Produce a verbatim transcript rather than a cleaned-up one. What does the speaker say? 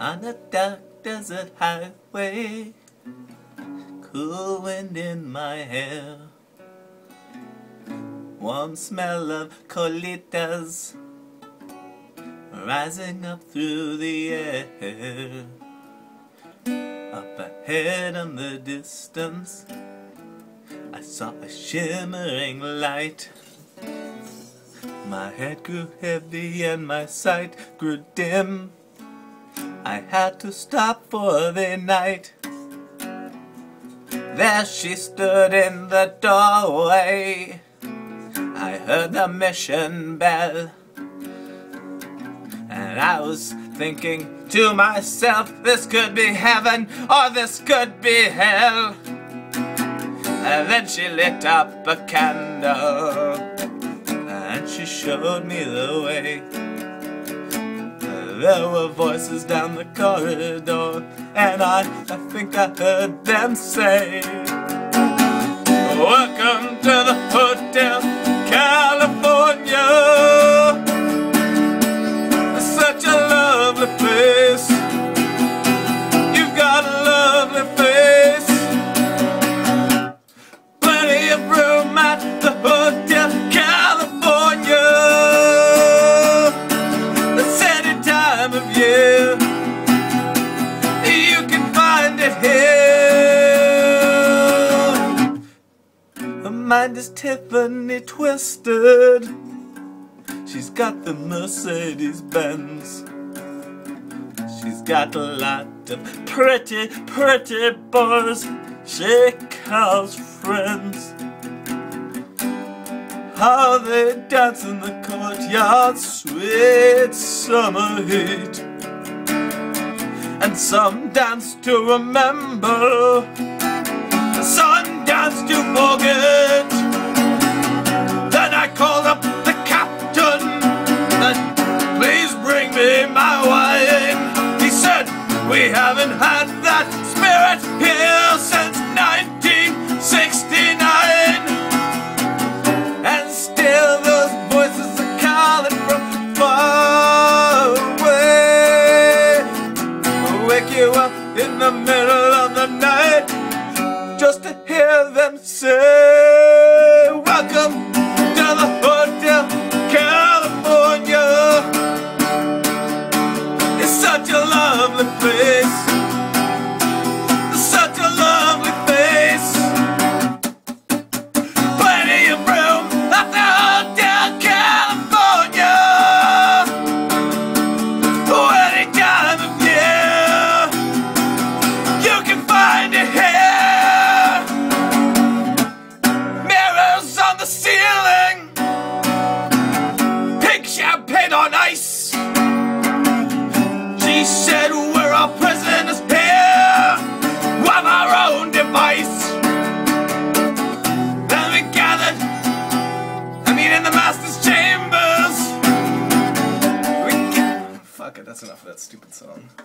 on a dark desert highway, cool wind in my hair, warm smell of colitas rising up through the air. Up ahead in the distance I saw a shimmering light. My head grew heavy and my sight grew dim. I had to stop for the night. There she stood in the doorway. I heard the mission bell, and I was thinking to myself, this could be heaven or this could be hell. And then she lit up a candle and she showed me the way. There were voices down the corridor, and I, I think I heard them say, welcome to the Hotel California. Such a lovely place. You've got a lovely face. Plenty of room at the Hotel California. It's any time of year. You can find it here. Her mind is Tiffany twisted. She's got the Mercedes-Benz. She's got a lot of pretty, pretty boys she calls friends. How they dance in the courtyard, sweet summer heat. And some dance to remember, some dance to forget. Then I called up the captain, and please bring me my wine. He said, we haven't had that spirit here since nineteen sixty-nine. And still those voices are calling from far away. I'll wake you up in the middle of the night just to hear them say, welcome to the Hotel California. It's such a lovely place. Such a lovely face. Plenty of room at the Hotel California. Any time of year, you can find it here. Mirrors on the ceiling, pink champagne on ice. She said we're all prisoners here, of our own device. Then we gathered, I mean in the master's chambers. We Fuck it, that's enough of that stupid song.